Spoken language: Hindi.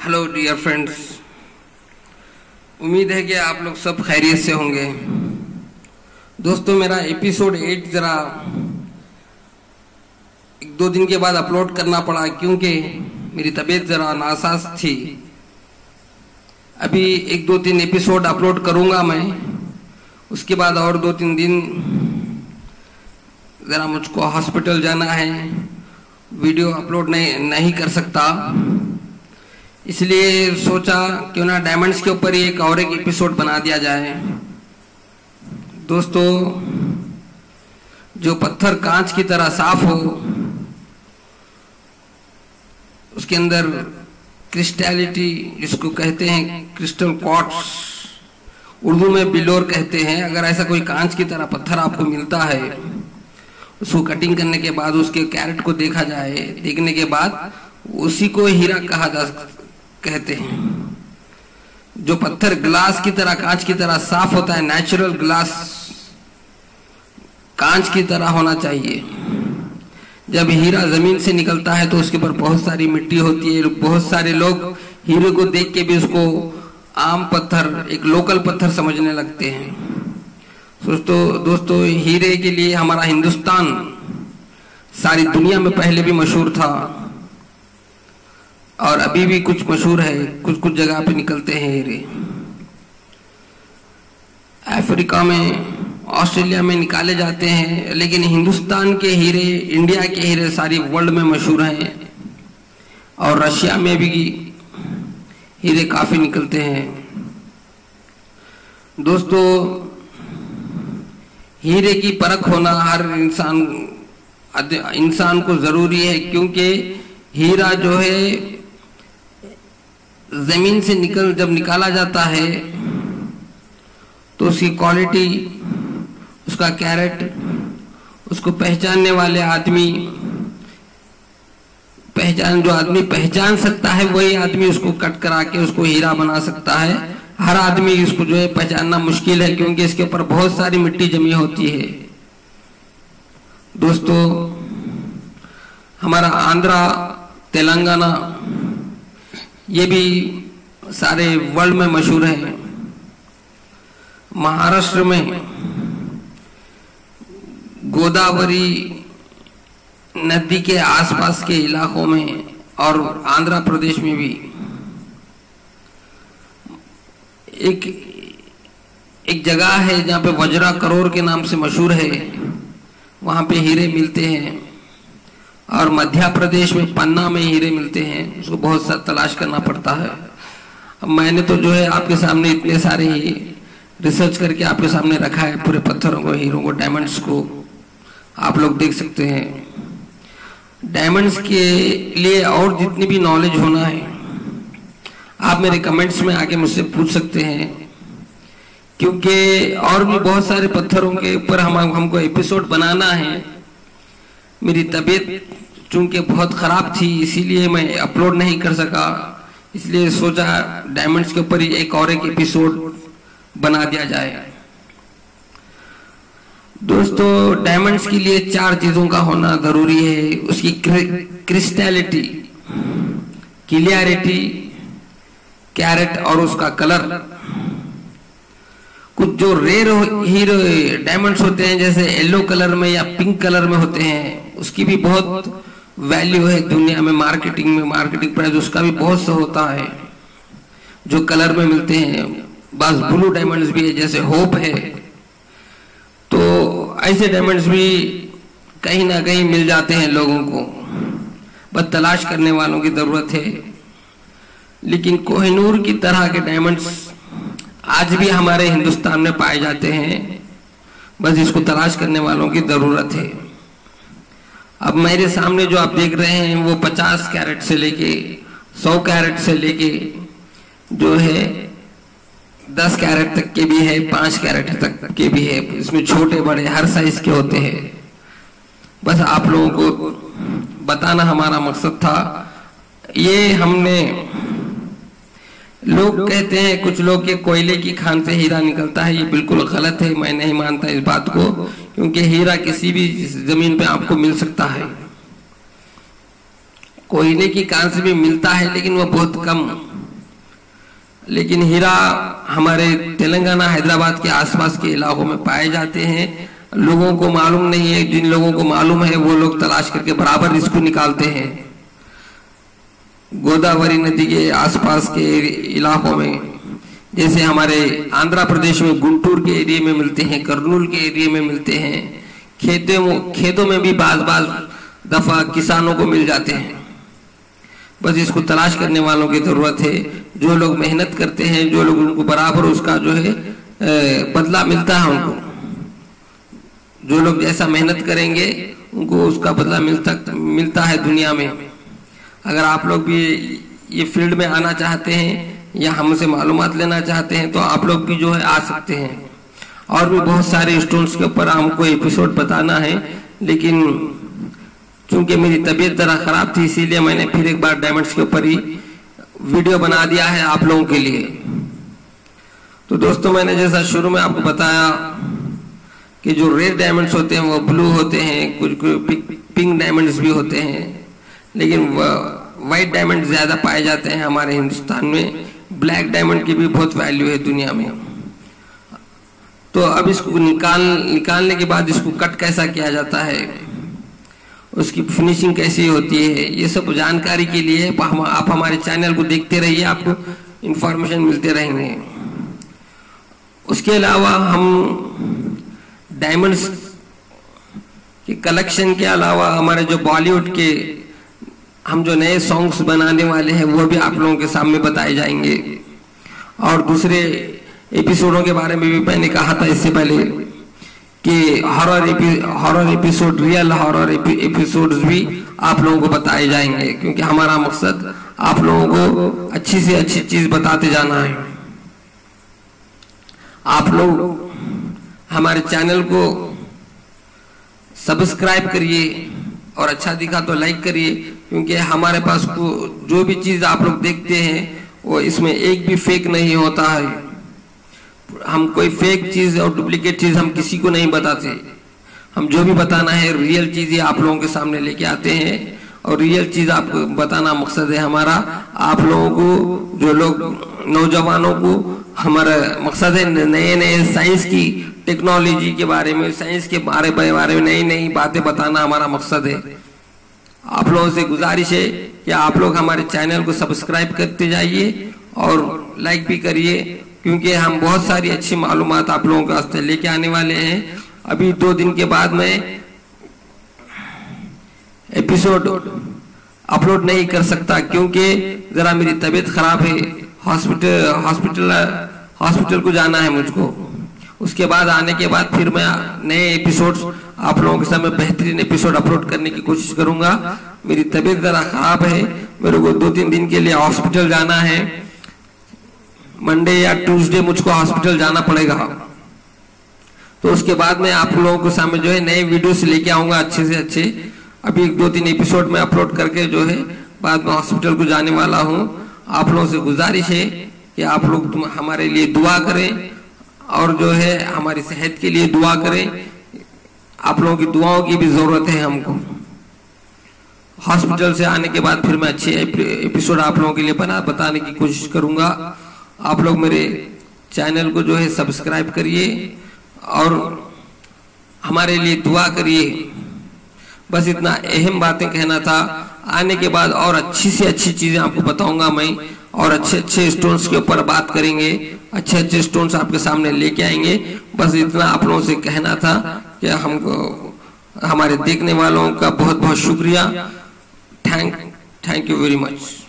हेलो डियर फ्रेंड्स, उम्मीद है कि आप लोग सब खैरियत से होंगे। दोस्तों, मेरा एपिसोड 8 जरा 1-2 दिन के बाद अपलोड करना पड़ा क्योंकि मेरी तबीयत जरा नासाज थी। अभी 1-2-3 एपिसोड अपलोड करूंगा मैं, उसके बाद और 2-3 दिन जरा मुझको हॉस्पिटल जाना है, वीडियो अपलोड नहीं कर सकता। इसलिए सोचा क्यों ना डायमंड्स के ऊपर ही एक एपिसोड बना दिया जाए। दोस्तों, जो पत्थर कांच की तरह साफ हो, उसके अंदर क्रिस्टैलिटी जिसको कहते हैं, क्रिस्टल क्वार्ट्स, उर्दू में बिलोर कहते हैं। अगर ऐसा कोई कांच की तरह पत्थर आपको मिलता है, उसको कटिंग करने के बाद उसके कैरेट को देखा जाए, देखने के बाद उसी को हीरा कहते हैं। जो पत्थर ग्लास की तरह, कांच की तरह साफ होता है, नेचुरल ग्लास कांच की तरह होना चाहिए। जब हीरा जमीन से निकलता है तो उसके ऊपर बहुत सारी मिट्टी होती है। बहुत सारे लोग हीरे को देख के भी उसको आम पत्थर, एक लोकल पत्थर समझने लगते हैं। दोस्तों, हीरे के लिए हमारा हिंदुस्तान सारी दुनिया में पहले भी मशहूर था और अभी भी कुछ मशहूर है। कुछ जगह पे निकलते हैं हीरे। अफ्रीका में, ऑस्ट्रेलिया में निकाले जाते हैं, लेकिन हिंदुस्तान के हीरे, इंडिया के हीरे सारी वर्ल्ड में मशहूर हैं। और रशिया में भी हीरे काफी निकलते हैं। दोस्तों, हीरे की परख होना हर इंसान को जरूरी है, क्योंकि हीरा जो है जमीन से जब निकाला जाता है तो उसकी क्वालिटी, उसका कैरेट, उसको पहचानने वाले आदमी, जो आदमी पहचान सकता है वही आदमी उसको कट करा के उसको हीरा बना सकता है। हर आदमी इसको जो है पहचानना मुश्किल है, क्योंकि इसके ऊपर बहुत सारी मिट्टी जमी होती है। दोस्तों, हमारा आंध्रा, तेलंगाना, ये भी सारे वर्ल्ड में मशहूर है। महाराष्ट्र में गोदावरी नदी के आसपास के इलाकों में और आंध्र प्रदेश में भी एक जगह है जहाँ पे वज्रा करोर के नाम से मशहूर है। वहाँ पे हीरे मिलते हैं। और मध्य प्रदेश में पन्ना में हीरे मिलते हैं, उसको बहुत सा तलाश करना पड़ता है। अब मैंने तो जो है आपके सामने इतने सारे ही रिसर्च करके आपके सामने रखा है, पूरे पत्थरों को, हीरों को, डायमंड्स को आप लोग देख सकते हैं। डायमंड्स के लिए और जितनी भी नॉलेज होना है, आप मेरे कमेंट्स में आके मुझसे पूछ सकते हैं, क्योंकि और भी बहुत सारे पत्थरों के ऊपर हमको एपिसोड बनाना है। मेरी तबीयत चूंकि बहुत खराब थी, इसीलिए मैं अपलोड नहीं कर सका। इसलिए सोचा डायमंड्स के ऊपर ही एक एपिसोड बना दिया जाए। दोस्तों, डायमंड्स के लिए 4 चीजों का होना जरूरी है। उसकी क्रिस्टैलिटी, क्लियरिटी, कैरेट और उसका कलर। कुछ जो रेयर हीरो डायमंड्स होते हैं, जैसे येलो कलर में या पिंक कलर में होते हैं, उसकी भी बहुत वैल्यू है दुनिया में। मार्केटिंग प्राइस उसका भी बहुत सा होता है जो कलर में मिलते हैं। बस ब्लू डायमंड्स भी है, जैसे होप है। तो ऐसे डायमंड्स भी कहीं ना कहीं मिल जाते हैं लोगों को, बस तलाश करने वालों की जरूरत है। लेकिन कोहिनूर की तरह के डायमंड्स आज भी हमारे हिंदुस्तान में पाए जाते हैं, बस इसको तलाश करने वालों की जरूरत है। अब मेरे सामने जो आप देख रहे हैं वो 50 कैरेट से लेके 100 कैरेट से लेके जो है 10 कैरेट तक के भी है, 5 कैरेट तक के भी है। इसमें छोटे बड़े हर साइज के होते हैं। बस आप लोगों को बताना हमारा मकसद था। ये हमने, लोग कहते हैं कुछ लोग के कोयले की खान से हीरा निकलता है, ये बिल्कुल गलत है। मैं नहीं मानता इस बात को, क्योंकि हीरा किसी भी जमीन पे आपको मिल सकता है। कोयले की कान से भी मिलता है, लेकिन वो बहुत कम लेकिन हीरा हमारे तेलंगाना हैदराबाद के आसपास के इलाकों में पाए जाते हैं। लोगों को मालूम नहीं है, जिन लोगों को मालूम है वो लोग तलाश करके बराबर इसको निकालते हैं। गोदावरी नदी के आसपास के इलाकों में, जैसे हमारे आंध्र प्रदेश में गुंटूर के एरिया में मिलते हैं, कर्नूल के एरिया में मिलते हैं, खेतों में भी बाज दफा किसानों को मिल जाते हैं। बस इसको तलाश करने वालों की जरूरत है, जो लोग मेहनत करते हैं, जो लोग उनको बराबर उसका जो है बदला मिलता है। उनको जो लोग जैसा मेहनत करेंगे उनको उसका बदला मिलता है दुनिया में। अगर आप लोग भी ये फील्ड में आना चाहते हैं या हमसे मालूमात लेना चाहते हैं तो आप लोग भी जो है आ सकते हैं। और भी बहुत सारे स्टोन्स के ऊपर हमको एपिसोड बताना है, लेकिन चूंकि मेरी तबीयत जरा खराब थी इसीलिए मैंने फिर एक बार डायमंड्स के ऊपर ही वीडियो बना दिया है आप लोगों के लिए। तो दोस्तों, मैंने जैसा शुरू में आपको बताया कि जो रेड डायमंड्स होते हैं वो ब्लू होते हैं, कुछ पिंक डायमंड्स भी होते हैं, लेकिन व्हाइट डायमंड ज्यादा पाए जाते हैं हमारे हिंदुस्तान में। ब्लैक डायमंड की भी बहुत वैल्यू है दुनिया में। तो अब इसको निकालने के बाद इसको कट कैसा किया जाता है, उसकी फिनिशिंग कैसी होती है, ये सब जानकारी के लिए आप हमारे चैनल को देखते रहिए, आपको इंफॉर्मेशन मिलते रहेंगे। उसके अलावा हम डायमंड्स के कलेक्शन के अलावा हमारे जो बॉलीवुड के हम जो नए सॉन्ग्स बनाने वाले हैं वो भी आप लोगों के सामने बताए जाएंगे। और दूसरे एपिसोडों के बारे में भी मैंने कहा था इससे पहले कि horror episode, real horror episodes भी आप लोगों को बताए जाएंगे, क्योंकि हमारा मकसद आप लोगों को अच्छी से अच्छी चीज बताते जाना है। आप लोग हमारे चैनल को सब्सक्राइब करिए और अच्छा दिखा तो लाइक करिए, क्योंकि हमारे पास जो भी चीज आप लोग देखते हैं वो इसमें एक भी फेक नहीं होता है। हम कोई फेक चीज और डुप्लीकेट चीज हम किसी को नहीं बताते। हम जो भी बताना है रियल चीजें आप लोगों के सामने लेके आते हैं, और रियल चीज आपको बताना मकसद है हमारा। आप लोगों को, जो लोग नौजवानों को, हमारा मकसद है नए नए साइंस की, टेक्नोलॉजी के बारे में, साइंस के बारे में नई नई बातें बताना हमारा मकसद है। आप लोगों से गुजारिश है कि आप लोग हमारे चैनल को सब्सक्राइब करते जाइए और लाइक भी करिए, क्योंकि हम बहुत सारी अच्छी मालूमात आप लोगों के वास्ते लेके आने वाले हैं। अभी 2 दिन के बाद मैं एपिसोड अपलोड नहीं कर सकता, क्योंकि जरा मेरी तबीयत खराब है, हॉस्पिटल को जाना है मुझको। उसके बाद आने के बाद फिर मैं नए एपिसोड्स आप लोगों के सामने बेहतरीन एपिसोड अपलोड करने की कोशिश करूंगा। मेरी तबीयत जरा खराब है, मेरे को 2-3 दिन के लिए हॉस्पिटल जाना है। मंडे या ट्यूसडे मुझको हॉस्पिटल जाना पड़ेगा। तो उसके बाद मैं आप लोगों के सामने जो है नए वीडियोस लेके आऊंगा अच्छे से अच्छे। अभी 2-3 एपिसोड में अपलोड करके जो है बाद में हॉस्पिटल को जाने वाला हूँ। आप लोगों से गुजारिश है कि आप लोग हमारे लिए दुआ करें और जो है हमारी सेहत के लिए दुआ करें। आप लोगों की दुआओं की भी जरूरत है हमको। हॉस्पिटल से आने के बाद फिर मैं अच्छे एपिसोड आप लोगों के लिए बताने की कोशिश करूंगा। आप लोग मेरे चैनल को जो है सब्सक्राइब करिए और हमारे लिए दुआ करिए। बस इतना अहम बातें कहना था। आने के बाद और अच्छी से अच्छी चीजें आपको बताऊंगा मैं, और अच्छे अच्छे स्टोन्स के ऊपर बात करेंगे, अच्छे अच्छे स्टोन्स आपके सामने लेके आएंगे। बस इतना आप लोगों से कहना था कि हमको, हमारे देखने वालों का बहुत बहुत शुक्रिया। Thank you very much.